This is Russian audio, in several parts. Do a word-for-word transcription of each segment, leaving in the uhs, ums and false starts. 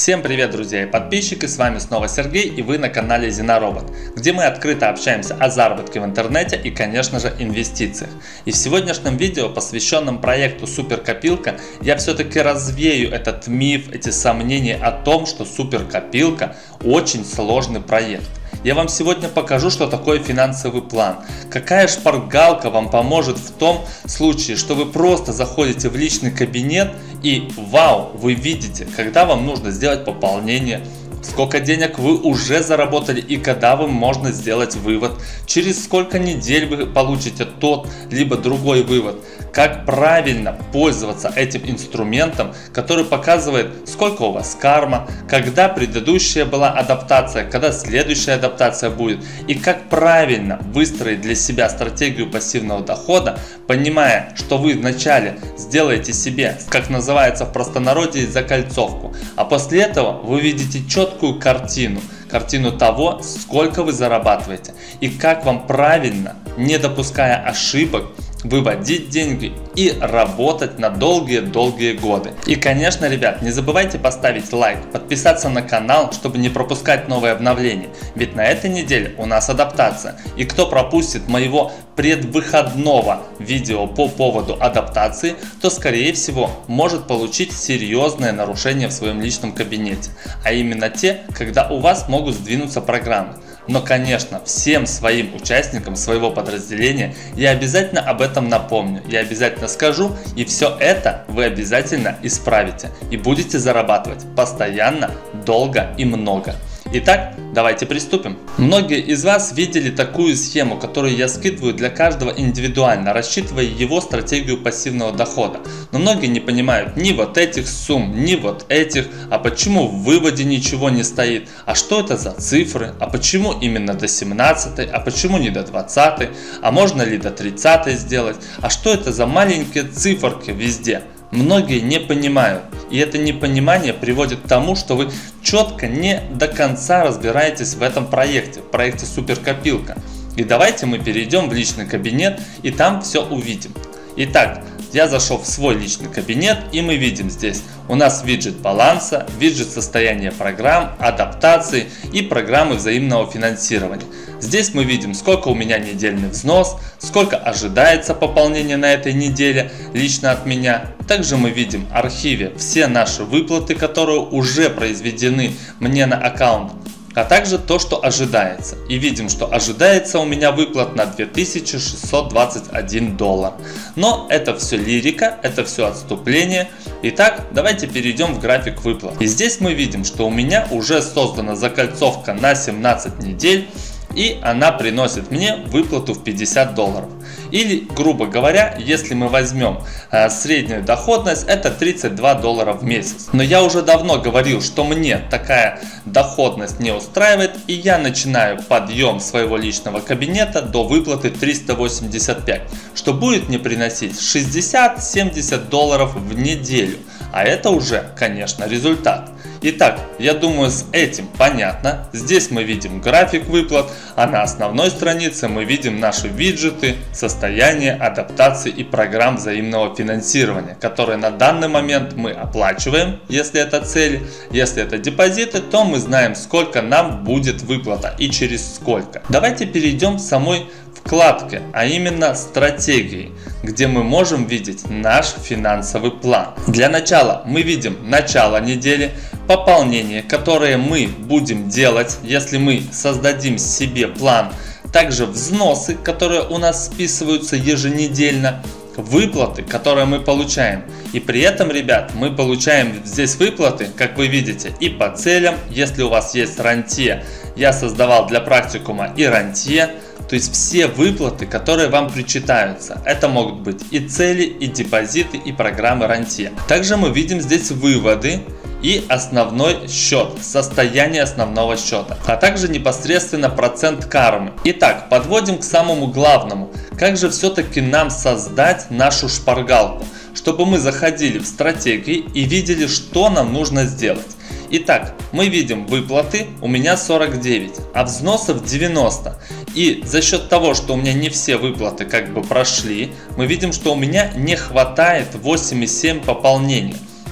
Всем привет, друзья и подписчики, с вами снова Сергей, и вы на канале Зинаробот, где мы открыто общаемся о заработке в интернете и, конечно же, инвестициях. И в сегодняшнем видео, посвященном проекту Суперкопилка, я все-таки развею этот миф, эти сомнения о том, что Суперкопилка очень сложный проект. Я вам сегодня покажу, что такое финансовый план, какая шпаргалка вам поможет в том случае, что вы просто заходите в личный кабинет и вау, вы видите, когда вам нужно сделать пополнение, сколько денег вы уже заработали и когда вам можно сделать вывод, через сколько недель вы получите тот либо другой вывод, как правильно пользоваться этим инструментом, который показывает, сколько у вас карма, когда предыдущая была адаптация, когда следующая адаптация будет, и как правильно выстроить для себя стратегию пассивного дохода, понимая, что вы вначале сделаете себе, как называется в простонародье, закольцовку, а после этого вы видите четкую картину, картину того, сколько вы зарабатываете и как вам правильно, не допуская ошибок, выводить деньги и работать на долгие-долгие годы. И, конечно, ребят, не забывайте поставить лайк, подписаться на канал, чтобы не пропускать новые обновления. Ведь на этой неделе у нас адаптация. И кто пропустит моего предвыходного видео по поводу адаптации, то, скорее всего, может получить серьезное нарушение в своем личном кабинете. А именно те, когда у вас могут сдвинуться программы. Но, конечно, всем своим участникам своего подразделения я обязательно об этом напомню, я обязательно скажу, и все это вы обязательно исправите и будете зарабатывать постоянно, долго и много. Итак, давайте приступим. Многие из вас видели такую схему, которую я скидываю для каждого индивидуально, рассчитывая его стратегию пассивного дохода. Но многие не понимают ни вот этих сумм, ни вот этих, а почему в выводе ничего не стоит, а что это за цифры, а почему именно до семнадцатой, а почему не до двадцатой, а можно ли до тридцатой сделать, а что это за маленькие циферки везде. Многие не понимают, и это непонимание приводит к тому, что вы четко не до конца разбираетесь в этом проекте, в проекте Суперкопилка. И давайте мы перейдем в личный кабинет и там все увидим. Итак, я зашел в свой личный кабинет, и мы видим здесь у нас виджет баланса, виджет состояния программ, адаптации и программы взаимного финансирования. Здесь мы видим, сколько у меня недельный взнос, сколько ожидается пополнения на этой неделе лично от меня. Также мы видим в архиве все наши выплаты, которые уже произведены мне на аккаунт, а также то, что ожидается. И видим, что ожидается у меня выплат на две тысячи шестьсот двадцать один доллар. Но это все лирика, это все отступление. Итак, давайте перейдем в график выплат. И здесь мы видим, что у меня уже создана закольцовка на семнадцать недель. И она приносит мне выплату в пятьдесят долларов. Или, грубо говоря, если мы возьмем э, среднюю доходность, это тридцать два доллара в месяц. Но я уже давно говорил, что мне такая доходность не устраивает, и я начинаю подъем своего личного кабинета до выплаты триста восемьдесят пять, что будет мне приносить шестьдесят-семьдесят долларов в неделю. А это уже, конечно, результат. Итак, я думаю, с этим понятно. Здесь мы видим график выплат, а на основной странице мы видим наши виджеты, состояние, адаптации и программ взаимного финансирования, которые на данный момент мы оплачиваем, если это цели. Если это депозиты, то мы знаем, сколько нам будет выплата и через сколько. Давайте перейдем к самой вкладке, а именно стратегии, где мы можем видеть наш финансовый план. Для начала мы видим начало недели, пополнение, которое мы будем делать, если мы создадим себе план, также взносы, которые у нас списываются еженедельно, выплаты, которые мы получаем. И при этом, ребят, мы получаем здесь выплаты, как вы видите, и по целям. Если у вас есть рантье, я создавал для практикума и рантье. То есть все выплаты, которые вам причитаются. Это могут быть и цели, и депозиты, и программы рантье. Также мы видим здесь выводы и основной счет, состояние основного счета, а также непосредственно процент кармы. Итак, подводим к самому главному. Как же все-таки нам создать нашу шпаргалку, чтобы мы заходили в стратегии и видели, что нам нужно сделать. Итак, мы видим выплаты у меня сорок девять, а взносов девяносто. И за счет того, что у меня не все выплаты как бы прошли, мы видим, что у меня не хватает восемь и семь пополнения.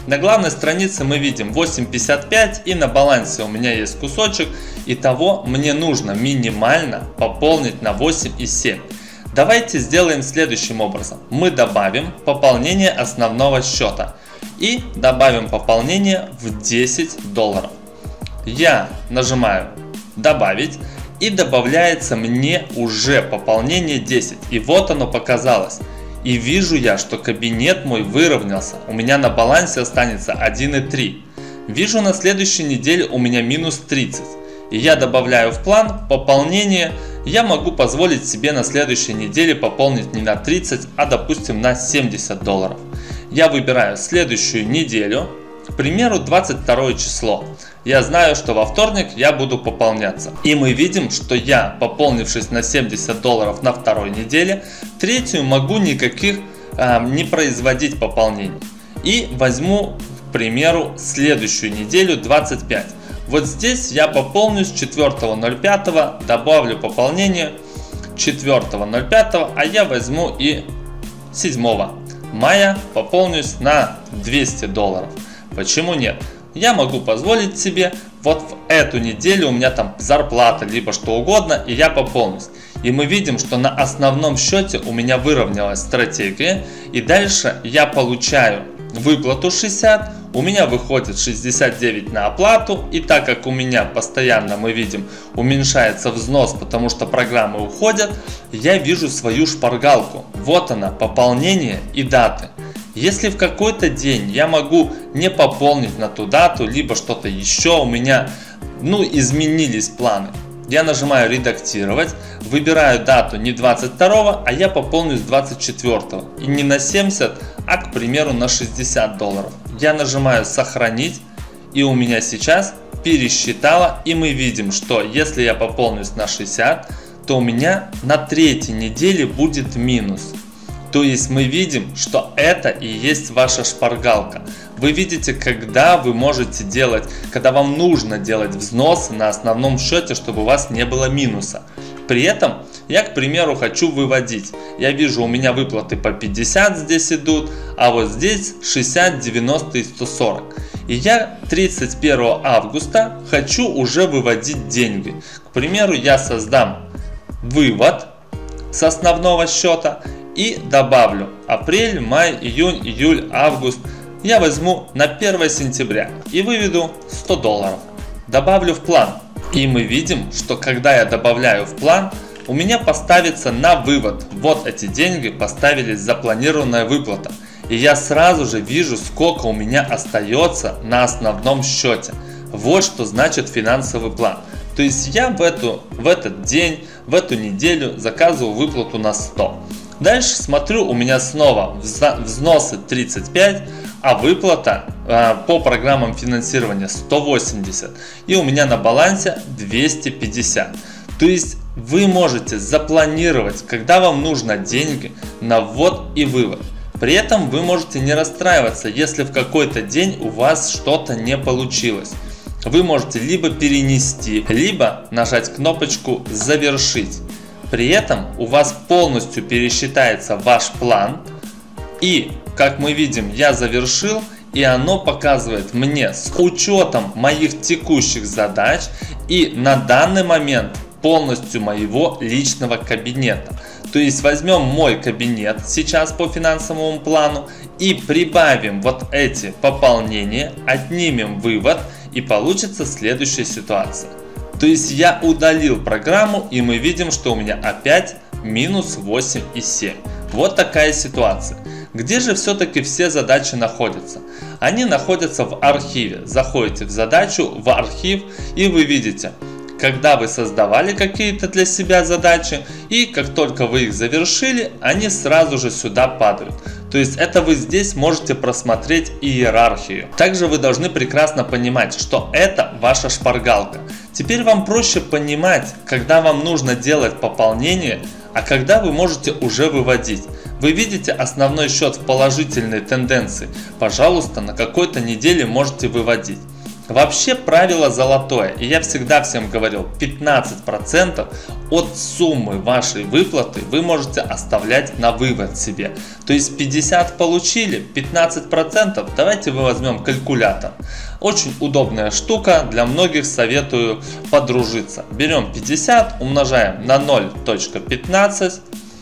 На главной странице мы видим восемь пятьдесят пять, и на балансе у меня есть кусочек. Итого мне нужно минимально пополнить на восемь и семь. Давайте сделаем следующим образом. Мы добавим пополнение основного счета и добавим пополнение в десять долларов. Я нажимаю «Добавить», и добавляется мне уже пополнение десять. И вот оно показалось. И вижу я, что кабинет мой выровнялся. У меня на балансе останется один и три. Вижу, на следующей неделе у меня минус тридцать. И я добавляю в план пополнение. Я могу позволить себе на следующей неделе пополнить не на тридцать, а допустим на семьдесят долларов. Я выбираю следующую неделю, к примеру, двадцать второе число. Я знаю, что во вторник я буду пополняться. И мы видим, что я, пополнившись на семьдесят долларов на второй неделе, третью могу никаких э, не производить пополнений. И возьму, к примеру, следующую неделю двадцать пять. Вот здесь я пополнюсь четвёртого ноль пятого, добавлю пополнение четвёртого ноль пятого, а я возьму и седьмого мая пополнюсь на двести долларов. Почему нет? Я могу позволить себе вот в эту неделю у меня там зарплата, либо что угодно, и я пополнюсь. И мы видим, что на основном счете у меня выровнялась стратегия, и дальше я получаю выплату шестьдесят, у меня выходит шестьдесят девять на оплату, и так как у меня постоянно, мы видим, уменьшается взнос, потому что программы уходят, я вижу свою шпаргалку. Вот она, пополнение и даты. Если в какой-то день я могу не пополнить на ту дату, либо что-то еще у меня, ну, изменились планы, я нажимаю редактировать, выбираю дату не двадцать второго, а я пополнюсь двадцать четвёртого. И не на семьдесят, а, к примеру, на шестьдесят долларов. Я нажимаю сохранить, и у меня сейчас пересчитало, и мы видим, что если я пополнюсь на шестьдесят, то у меня на третьей неделе будет минус. То есть мы видим, что это и есть ваша шпаргалка. Вы видите, когда вы можете делать, когда вам нужно делать взносы на основном счете, чтобы у вас не было минуса. При этом я, к примеру, хочу выводить. Я вижу, у меня выплаты по пятьдесят здесь идут, а вот здесь шестьдесят, девяносто и сто сорок. И я тридцать первого августа хочу уже выводить деньги. К примеру, я создам вывод с основного счета и добавлю апрель, май, июнь, июль, август. Я возьму на первое сентября и выведу сто долларов. Добавлю в план. И мы видим, что когда я добавляю в план, у меня поставится на вывод. Вот эти деньги поставились запланированная выплата. И я сразу же вижу, сколько у меня остается на основном счете. Вот что значит финансовый план. То есть я в, эту, в этот день, в эту неделю заказываю выплату на сто. Дальше смотрю, у меня снова взносы тридцать пять, а выплата э, по программам финансирования сто восемьдесят. И у меня на балансе двести пятьдесят. То есть вы можете запланировать, когда вам нужно деньги на ввод и вывод. При этом вы можете не расстраиваться, если в какой-то день у вас что-то не получилось. Вы можете либо перенести, либо нажать кнопочку «Завершить». При этом у вас полностью пересчитается ваш план, и, как мы видим, я завершил, и оно показывает мне с учетом моих текущих задач и на данный момент полностью моего личного кабинета. То есть возьмем мой кабинет сейчас по финансовому плану и прибавим вот эти пополнения, отнимем вывод, и получится следующая ситуация. То есть я удалил программу, и мы видим, что у меня опять минус восемь и семь. Вот такая ситуация. Где же все-таки все задачи находятся? Они находятся в архиве. Заходите в задачу, в архив, и вы видите, когда вы создавали какие-то для себя задачи, и как только вы их завершили, они сразу же сюда падают. То есть это вы здесь можете просмотреть иерархию. Также вы должны прекрасно понимать, что это ваша шпаргалка. Теперь вам проще понимать, когда вам нужно делать пополнение, а когда вы можете уже выводить. Вы видите основной счет в положительной тенденции. Пожалуйста, на какой-то неделе можете выводить. Вообще правило золотое, и я всегда всем говорил, пятнадцать процентов от суммы вашей выплаты вы можете оставлять на вывод себе. То есть пятьдесят получили, пятнадцать процентов, давайте мы возьмем калькулятор. Очень удобная штука, для многих советую подружиться. Берем пятьдесят, умножаем на ноль целых пятнадцать.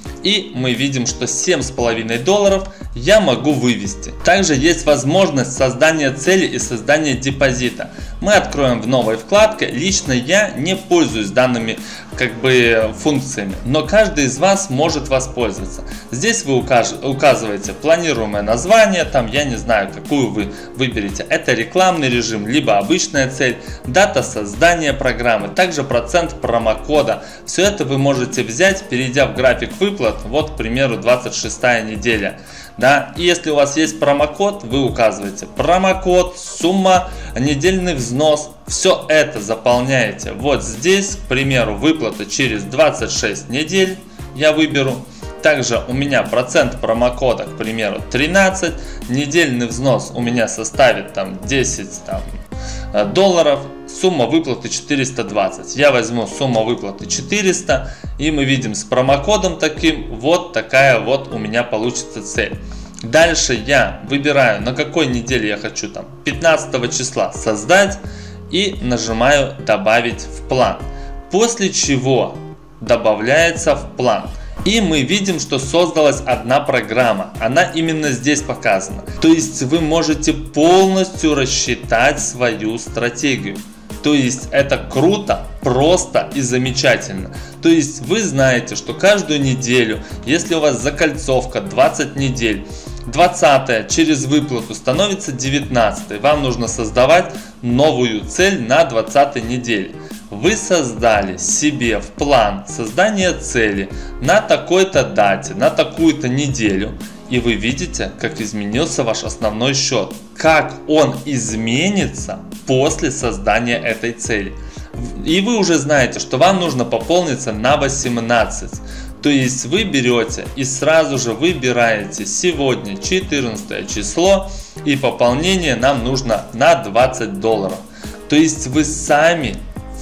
И мы видим, что семь с половиной долларов я могу вывести. Также есть возможность создания цели и создания депозита. Мы откроем в новой вкладке. Лично я не пользуюсь данными как бы функциями, но каждый из вас может воспользоваться. Здесь вы укаж... указываете планируемое название, там я не знаю, какую вы выберете. Это рекламный режим, либо обычная цель, дата создания программы, также процент промокода. Все это вы можете взять, перейдя в график выплат. Вот, к примеру, двадцать шестая неделя. Да? И если у вас есть промокод, вы указываете промокод, сумма, недельный взнос. Все это заполняете вот здесь. К примеру, выплата через двадцать шесть недель я выберу. Также у меня процент промокода, к примеру, тринадцать. Недельный взнос у меня составит там десять там, долларов. Сумма выплаты четыреста двадцать. Я возьму сумму выплаты четыреста. И мы видим с промокодом таким. Вот такая вот у меня получится цель. Дальше я выбираю, на какой неделе я хочу, там пятнадцатого числа создать. И нажимаю добавить в план. После чего добавляется в план. И мы видим, что создалась одна программа. Она именно здесь показана. То есть вы можете полностью рассчитать свою стратегию. То есть это круто, просто и замечательно. То есть вы знаете, что каждую неделю, если у вас закольцовка двадцать недель, двадцатая через выплату становится девятнадцатой, вам нужно создавать новую цель на двадцатой неделе. Вы создали себе в план создания цели на такой-то дате, на такую-то неделю. И вы видите, как изменился ваш основной счет. Как он изменится после создания этой цели. И вы уже знаете, что вам нужно пополниться на восемнадцать. То есть вы берете и сразу же выбираете сегодня четырнадцатое число. И пополнение нам нужно на двадцать долларов. То есть вы сами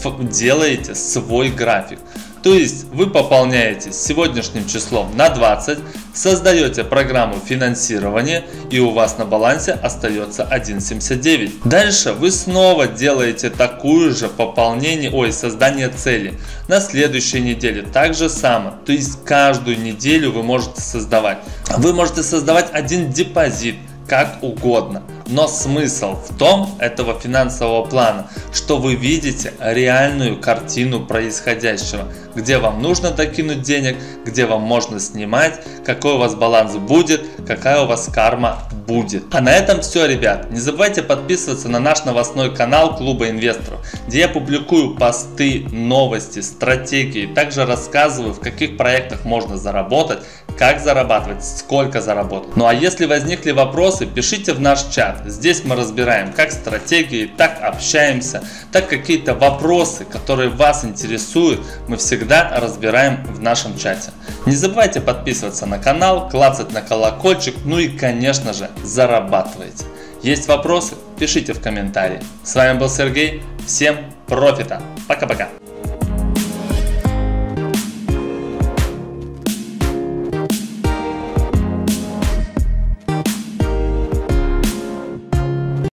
делаете свой график. То есть вы пополняете сегодняшним числом на двадцать, создаете программу финансирования и у вас на балансе остается один семьдесят девять. Дальше вы снова делаете такую же пополнение, ой, создание цели на следующей неделе. Так же самое. То есть каждую неделю вы можете создавать. Вы можете создавать один депозит, как угодно. Но смысл в том этого финансового плана, что вы видите реальную картину происходящего, где вам нужно докинуть денег, где вам можно снимать, какой у вас баланс будет, какая у вас карма будет. А на этом все, ребят. Не забывайте подписываться на наш новостной канал Клуба Инвесторов, где я публикую посты, новости, стратегии, также рассказываю, в каких проектах можно заработать, как зарабатывать, сколько заработать. Ну а если возникли вопросы, пишите в наш чат. Здесь мы разбираем как стратегии, так общаемся, так какие-то вопросы, которые вас интересуют, мы всегда разбираем в нашем чате. Не забывайте подписываться на канал, клацать на колокольчик, ну и конечно же зарабатывайте. Есть вопросы? Пишите в комментарии. С вами был Сергей, всем профита, пока-пока.